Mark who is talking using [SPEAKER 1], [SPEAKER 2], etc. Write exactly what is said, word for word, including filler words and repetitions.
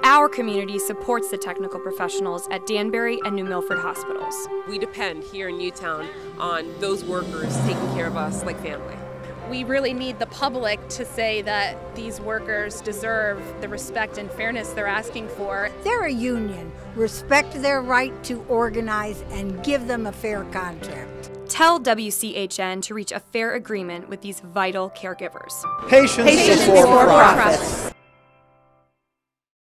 [SPEAKER 1] Our community supports the technical professionals at Danbury and New Milford hospitals.
[SPEAKER 2] We depend here in Newtown on those workers taking care of us like family.
[SPEAKER 3] We really need the public to say that these workers deserve the respect and fairness they're asking for.
[SPEAKER 4] They're a union. Respect their right to organize and give them a fair contract.
[SPEAKER 1] Tell W C H N to reach a fair agreement with these vital caregivers.
[SPEAKER 5] Patience, Patience before profits.